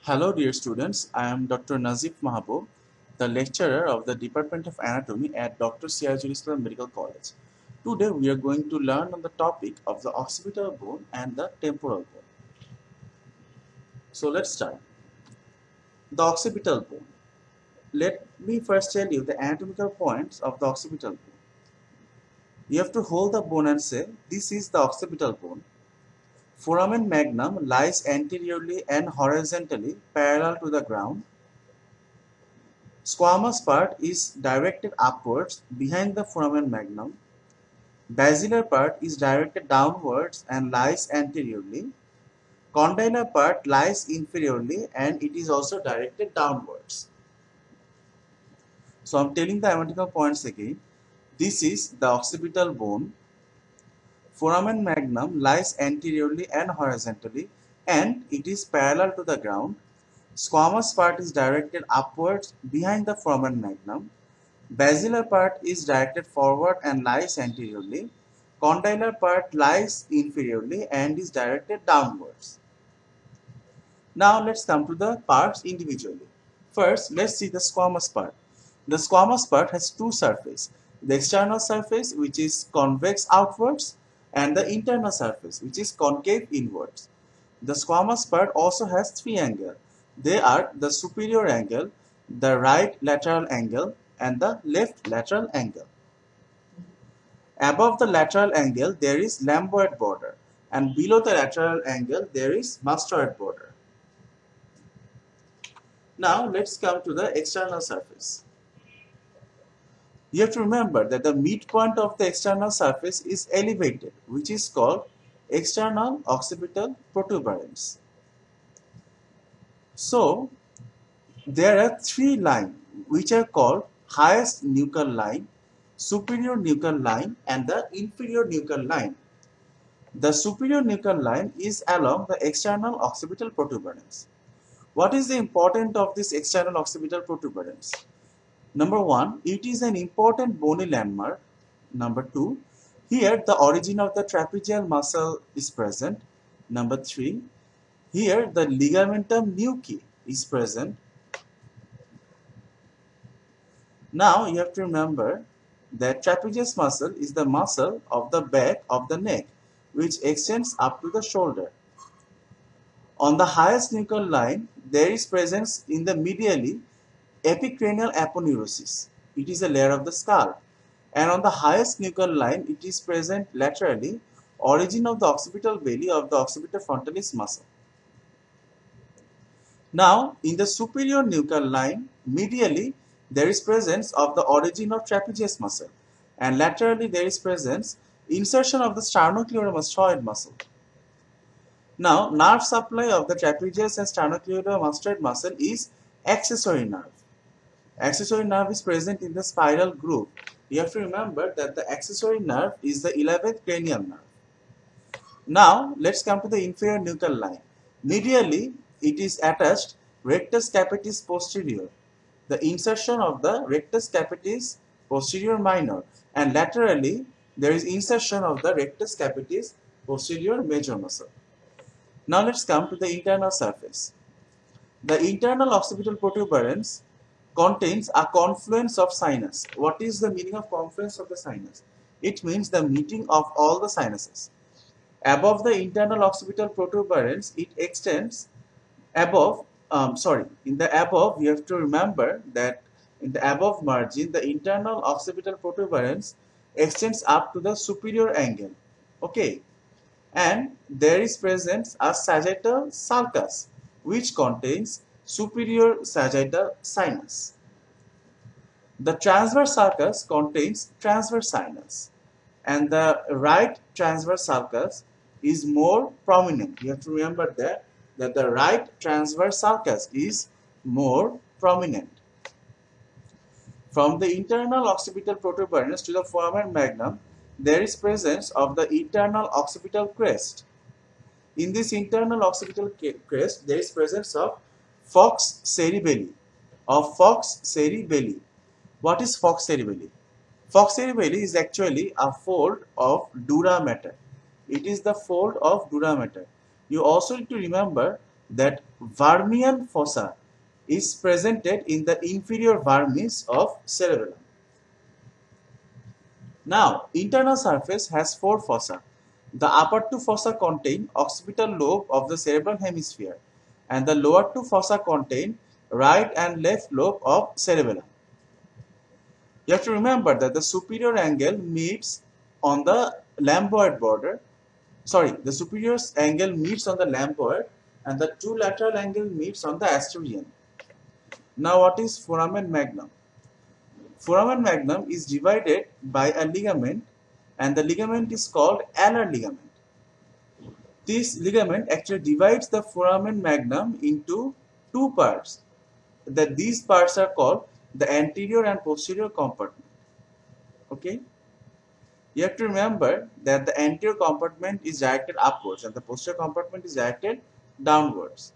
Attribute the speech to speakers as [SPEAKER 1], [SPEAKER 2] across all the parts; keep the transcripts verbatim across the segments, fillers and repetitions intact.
[SPEAKER 1] Hello dear students, I am Doctor Nazif Mahbub, the lecturer of the Department of Anatomy at Doctor Sirajul Islam Medical College. Today we are going to learn on the topic of the occipital bone and the temporal bone. So let's start. The occipital bone. Let me first tell you the anatomical points of the occipital bone. You have to hold the bone and say, this is the occipital bone. Foramen magnum lies anteriorly and horizontally parallel to the ground. Squamous part is directed upwards behind the foramen magnum. Basilar part is directed downwards and lies anteriorly. Condylar part lies inferiorly and it is also directed downwards. So I am telling the anatomical points again. This is the occipital bone. Foramen magnum lies anteriorly and horizontally and it is parallel to the ground. Squamous part is directed upwards behind the foramen magnum. Basilar part is directed forward and lies anteriorly. Condylar part lies inferiorly and is directed downwards. Now let's come to the parts individually. First, let's see the squamous part. The squamous part has two surfaces. The external surface, which is convex outwards, and the internal surface, which is concave inwards. The squamous part also has three angles. They are the superior angle, the right lateral angle, and the left lateral angle. Above the lateral angle, there is lambdoid border, and below the lateral angle, there is mastoid border. Now, let's come to the external surface. You have to remember that the midpoint of the external surface is elevated, which is called external occipital protuberance. So, there are three lines which are called highest nuchal line, superior nuchal line, and the inferior nuchal line. The superior nuchal line is along the external occipital protuberance. What is the importance of this external occipital protuberance? Number one, it is an important bony landmark. Number two, here the origin of the trapezial muscle is present. Number three, here the ligamentum nuchae is present. Now you have to remember that trapezius muscle is the muscle of the back of the neck which extends up to the shoulder. On the highest nuchal line, there is presence in the medially epicranial aponeurosis. It is a layer of the skull. And on the highest nuchal line, it is present laterally, origin of the occipital belly of the occipital frontalis muscle. Now, in the superior nuchal line, medially, there is presence of the origin of trapezius muscle, and laterally there is presence insertion of the sternocleidomastoid muscle. Now, nerve supply of the trapezius and sternocleidomastoid muscle is accessory nerve. Accessory nerve is present in the spiral groove. You have to remember that the accessory nerve is the eleventh cranial nerve. Now, let's come to the inferior nuchal line. Medially, it is attached rectus capitis posterior, the insertion of the rectus capitis posterior minor, and laterally there is insertion of the rectus capitis posterior major muscle. Now let's come to the internal surface. The internal occipital protuberance contains a confluence of sinus. What is the meaning of confluence of the sinus? It means the meeting of all the sinuses. Above the internal occipital protuberance, it extends above Um, sorry, in the above, you have to remember that in the above margin, the internal occipital protuberance extends up to the superior angle. Okay, and there is present a sagittal sulcus, which contains superior sagittal sinus. The transverse sulcus contains transverse sinus, and the right transverse sulcus is more prominent. You have to remember that. that the right transverse sulcus is more prominent. From the internal occipital protuberance to the foramen magnum, there is presence of the internal occipital crest. In this internal occipital crest, there is presence of fox cerebelli. Of fox cerebelli. What is fox cerebelli? Fox cerebelli is actually a fold of dura mater. It is the fold of dura mater. You also need to remember that Vermian fossa is presented in the inferior vermis of cerebellum. Now, internal surface has four fossa. The upper two fossa contain occipital lobe of the cerebral hemisphere, and the lower two fossa contain right and left lobe of cerebellum. You have to remember that the superior angle meets on the lambdoid border. Sorry, the superior angle meets on the lambdoid, and the two lateral angle meets on the asterion. Now, what is foramen magnum? Foramen magnum is divided by a ligament, and the ligament is called alar ligament. This ligament actually divides the foramen magnum into two parts. That these parts are called the anterior and posterior compartment. Okay, you have to remember that the anterior compartment is directed upwards and the posterior compartment is directed downwards.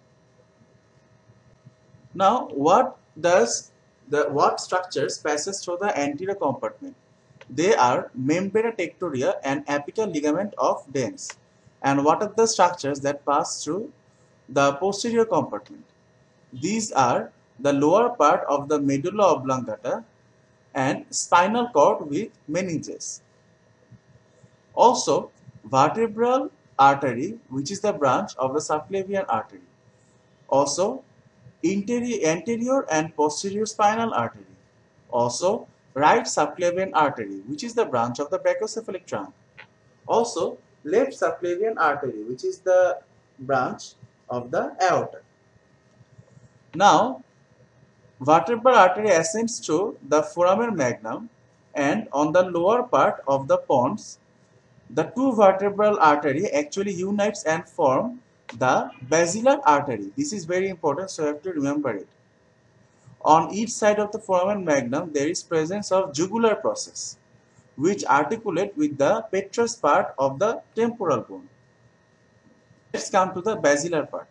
[SPEAKER 1] Now, what does the what structures passes through the anterior compartment? They are membrana tectoria and apical ligament of Dens. And what are the structures that pass through the posterior compartment? These are the lower part of the medulla oblongata and spinal cord with meninges. Also, vertebral artery, which is the branch of the subclavian artery. Also, Interior, anterior and posterior spinal artery. Also, right subclavian artery, which is the branch of the brachiocephalic trunk. Also, left subclavian artery, which is the branch of the aorta. Now, vertebral artery ascends to the foramen magnum, and on the lower part of the pons, the two vertebral artery actually unites and form the basilar artery. This is very important, so you have to remember it. On each side of the foramen magnum, there is presence of jugular process, which articulate with the petrous part of the temporal bone. Let's come to the basilar part.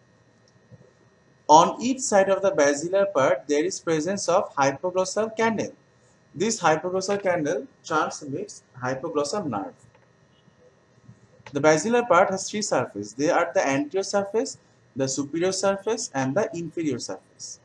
[SPEAKER 1] On each side of the basilar part, there is presence of hypoglossal canal. This hypoglossal canal transmits hypoglossal nerve. The basilar part has three surfaces. They are the anterior surface, the superior surface, and the inferior surface.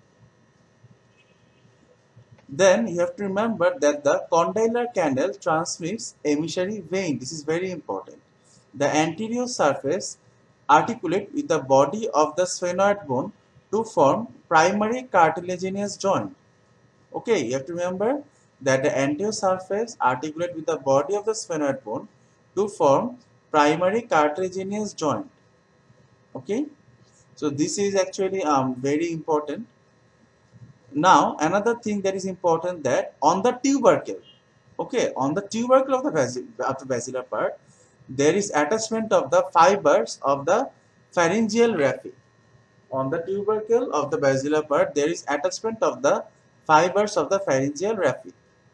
[SPEAKER 1] Then you have to remember that the condylar canal transmits emissary vein. This is very important. The anterior surface articulate with the body of the sphenoid bone to form primary cartilaginous joint. Okay, you have to remember that the anterior surface articulate with the body of the sphenoid bone to form primary cartilaginous joint. Okay, so this is actually um, very important. Now, another thing that is important, that on the tubercle, okay, on the tubercle of the, basil, of the basilar part, there is attachment of the fibers of the pharyngeal raphe. On the tubercle of the basilar part, there is attachment of the fibers of the pharyngeal raphe.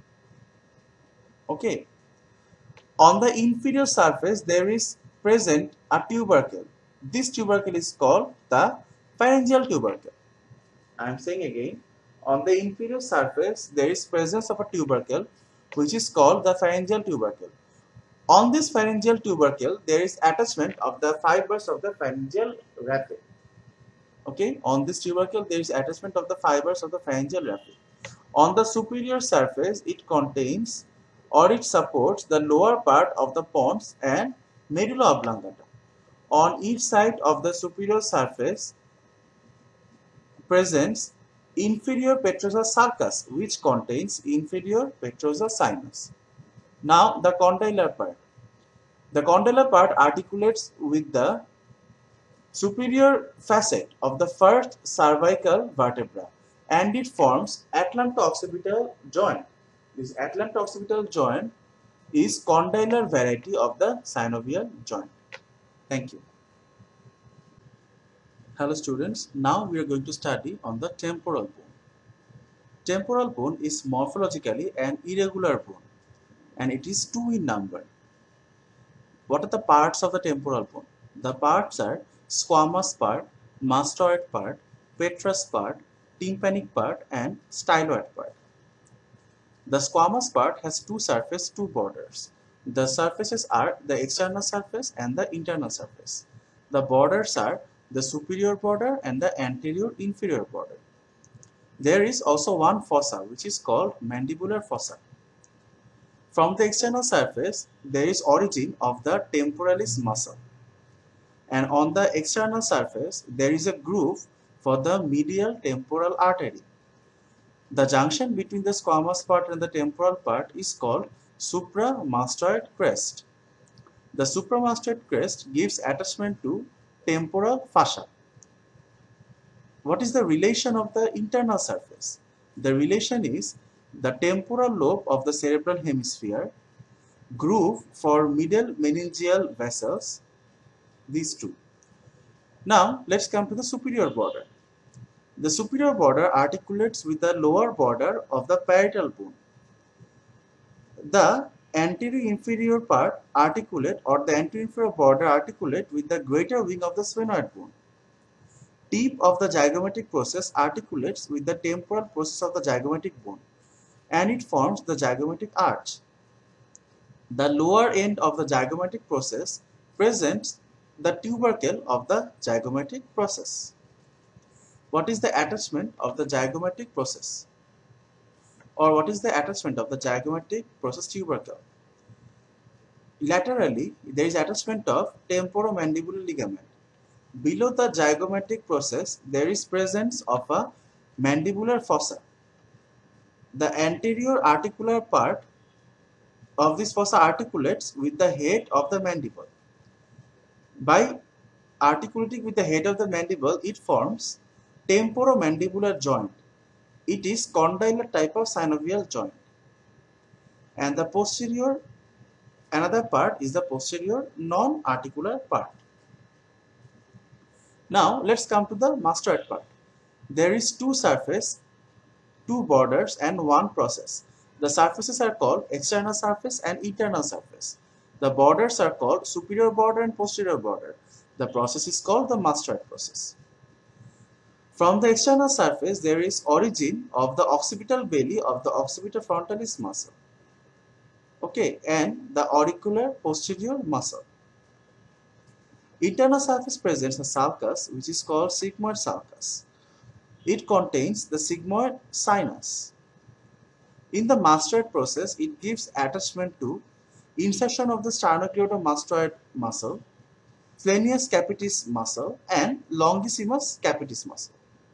[SPEAKER 1] Okay. On the inferior surface, there is present a tubercle. This tubercle is called the pharyngeal tubercle. I am saying again, on the inferior surface, there is presence of a tubercle, which is called the pharyngeal tubercle. On this pharyngeal tubercle, there is attachment of the fibers of the pharyngeal raphe. Okay, on this tubercle, there is attachment of the fibers of the pharyngeal raphe. On the superior surface, it contains or it supports the lower part of the pons and medulla oblongata. On each side of the superior surface presents inferior petrosa sulcus, which contains inferior petrosa sinus. Now, the condylar part. The condylar part articulates with the superior facet of the first cervical vertebra, and it forms atlanto-occipital joint. This atlanto-occipital joint is condylar variety of the synovial joint. Thank you. Hello students, now we are going to study on the temporal bone. Temporal bone is morphologically an irregular bone, and it is two in number. What are the parts of the temporal bone? The parts are squamous part, mastoid part, petrous part, tympanic part, and styloid part. The squamous part has two surfaces, two borders. The surfaces are the external surface and the internal surface. The borders are the superior border and the anterior inferior border. There is also one fossa which is called mandibular fossa. From the external surface, there is origin of the temporalis muscle, and on the external surface, there is a groove for the medial temporal artery. The junction between the squamous part and the temporal part is called supramastoid crest. The supramastoid crest gives attachment to temporal fascia. What is the relation of the internal surface? The relation is the temporal lobe of the cerebral hemisphere, groove for middle meningeal vessels, these two. Now, let's come to the superior border. The superior border articulates with the lower border of the parietal bone. The anterior inferior part articulate or the anterior inferior border articulate with the greater wing of the sphenoid bone. Tip of the zygomatic process articulates with the temporal process of the zygomatic bone, and it forms the zygomatic arch. The lower end of the zygomatic process presents the tubercle of the zygomatic process. What is the attachment of the zygomatic process? Or what is the attachment of the zygomatic process tubercle? Laterally, there is attachment of temporomandibular ligament. Below the zygomatic process, there is presence of a mandibular fossa. The anterior articular part of this fossa articulates with the head of the mandible. By articulating with the head of the mandible, it forms temporomandibular joint. It is condylar type of synovial joint. And the posterior, another part is the posterior non-articular part. Now let's come to the mastoid part. There is two surface, two borders and one process. The surfaces are called external surface and internal surface. The borders are called superior border and posterior border. The process is called the mastoid process. From the external surface, there is origin of the occipital belly of the occipital frontalis muscle. Okay, and the auricular posterior muscle. Internal surface presents a sulcus which is called sigmoid sulcus. It contains the sigmoid sinus. In the mastoid process, it gives attachment to insertion of the sternocleidomastoid muscle, splenius capitis muscle, and longissimus capitis muscle.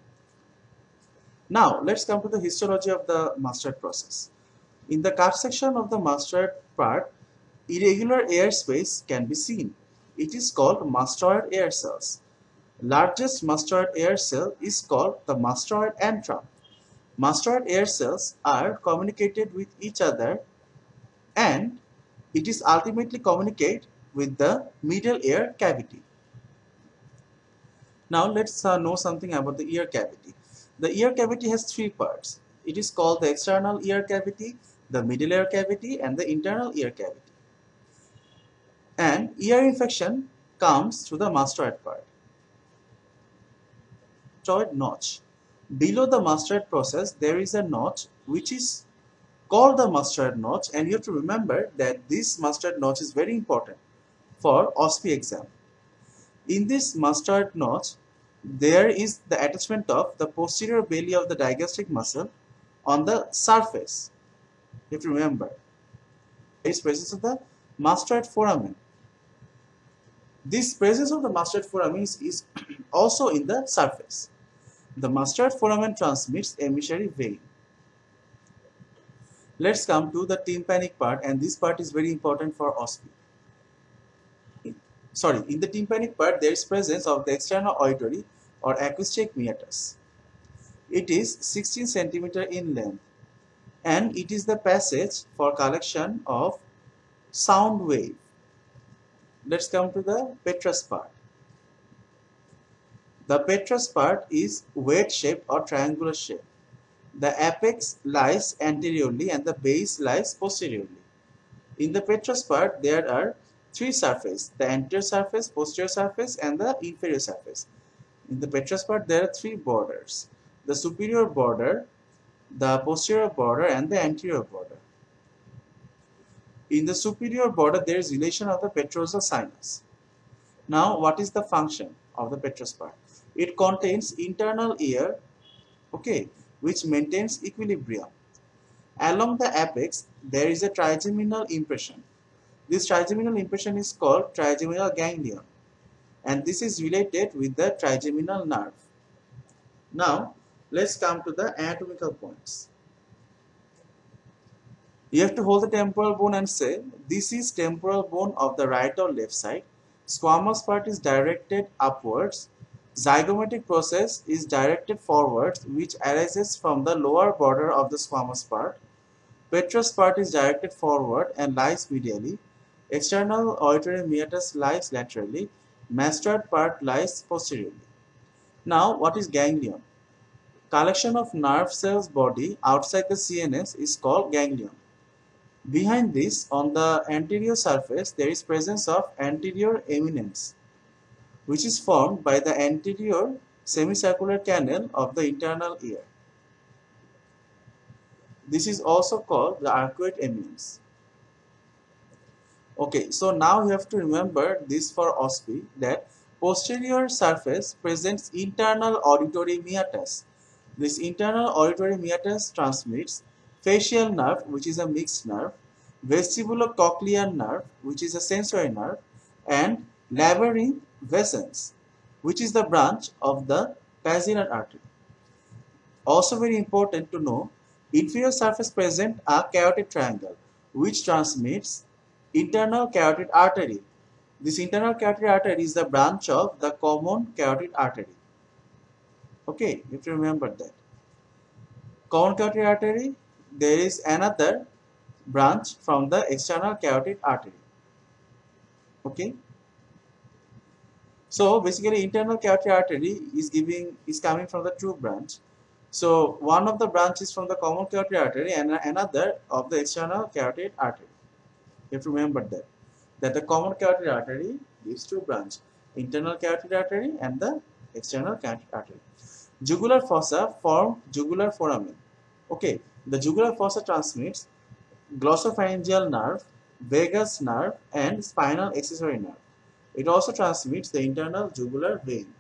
[SPEAKER 1] Now, let's come to the histology of the mastoid process. In the cut section of the mastoid part, irregular air space can be seen. It is called mastoid air cells. Largest mastoid air cell is called the mastoid antrum. Mastoid air cells are communicated with each other, and it is ultimately communicate with the middle ear cavity. Now let's uh, know something about the ear cavity. The ear cavity has three parts. It is called the external ear cavity, the middle ear cavity, and the internal ear cavity. And ear infection comes through the mastoid part. Mastoid notch. Below the mastoid process, there is a notch which is called the mastoid notch, and you have to remember that this mastoid notch is very important for O S P exam. In this mastoid notch, there is the attachment of the posterior belly of the digastric muscle on the surface. You have to remember. There is presence of the mastoid foramen. This presence of the mastoid foramen is, is also in the surface. The mastoid foramen transmits emissary vein. Let's come to the tympanic part, and this part is very important for O S P. Sorry, in the tympanic part, there is presence of the external auditory or acoustic meatus. It is sixteen centimeters in length, and it is the passage for collection of sound wave. Let's come to the petrous part. The petrous part is wedge shaped or triangular shape. The apex lies anteriorly and the base lies posteriorly. In the petrous part, there are three surfaces: the anterior surface, posterior surface, and the inferior surface. In the petrous part, there are three borders: the superior border, the posterior border, and the anterior border. In the superior border, there is relation of the petrosal sinus. Now, what is the function? of the petrous part. It contains internal air, okay, which maintains equilibrium. Along the apex, there is a trigeminal impression. This trigeminal impression is called trigeminal ganglion, and this is related with the trigeminal nerve. Now, let's come to the anatomical points. You have to hold the temporal bone and say, this is temporal bone of the right or left side. Squamous part is directed upwards. Zygomatic process is directed forwards, which arises from the lower border of the squamous part. Petrous part is directed forward and lies medially. External auditory meatus lies laterally. Mastoid part lies posteriorly. Now, what is ganglion? Collection of nerve cells body outside the C N S is called ganglion. Behind this, on the anterior surface, there is presence of anterior eminence, which is formed by the anterior semicircular canal of the internal ear. This is also called the arcuate eminence. Okay, so now you have to remember this for O S P I, that posterior surface presents internal auditory meatus. This internal auditory meatus transmits facial nerve, which is a mixed nerve, vestibulocochlear nerve, which is a sensory nerve, and labyrinth vescens, which is the branch of the pacinial artery. Also very important to know, inferior surface present a carotid triangle, which transmits internal carotid artery. This internal carotid artery is the branch of the common carotid artery. Okay, you have to remember that. Common carotid artery, there is another branch from the external carotid artery. Okay. So basically, internal carotid artery is giving is coming from the two branch. So one of the branches from the common carotid artery and another of the external carotid artery. You have to remember that that the common carotid artery gives two branches: internal carotid artery and the external carotid artery. Jugular fossa form jugular foramen. Okay, the jugular fossa transmits glossopharyngeal nerve, vagus nerve, and spinal accessory nerve. It also transmits the internal jugular vein.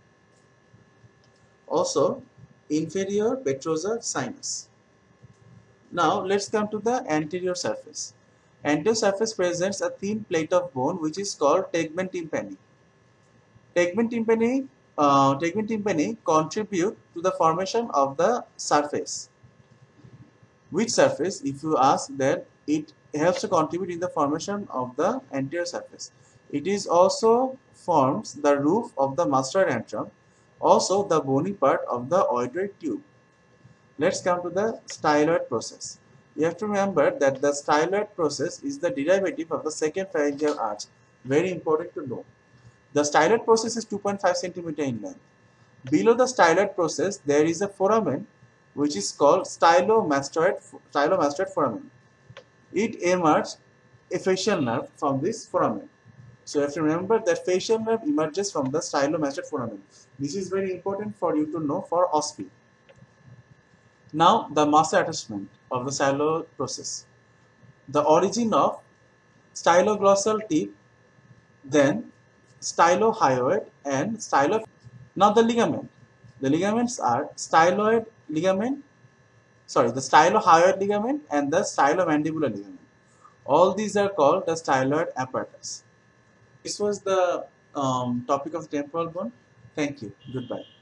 [SPEAKER 1] Also, inferior petrosal sinus. Now, let's come to the anterior surface. Anterior surface presents a thin plate of bone which is called tegmen tympani. Tegmen tympani, uh, tegmen tympani contribute to the formation of the surface. Which surface? If you ask, then it helps to contribute in the formation of the anterior surface. It is also forms the roof of the mastoid antrum, also the bony part of the auditory tube. Let's come to the styloid process. You have to remember that the styloid process is the derivative of the second pharyngeal arch. Very important to know. The styloid process is two point five centimeters in length. Below the styloid process, there is a foramen which is called stylomastoid, stylomastoid foramen. It emerges a facial nerve from this foramen. So you have to remember that facial nerve emerges from the stylomastoid foramen. This is very important for you to know for O S P I. Now the muscle attachment of the styloid process. The origin of styloglossal tip, then stylohyoid and stylo. Now the ligament. The ligaments are styloid ligament, sorry, the stylohyoid ligament and the stylomandibular ligament. All these are called the styloid apparatus. This was the um, topic of temporal bone. Thank you. Goodbye.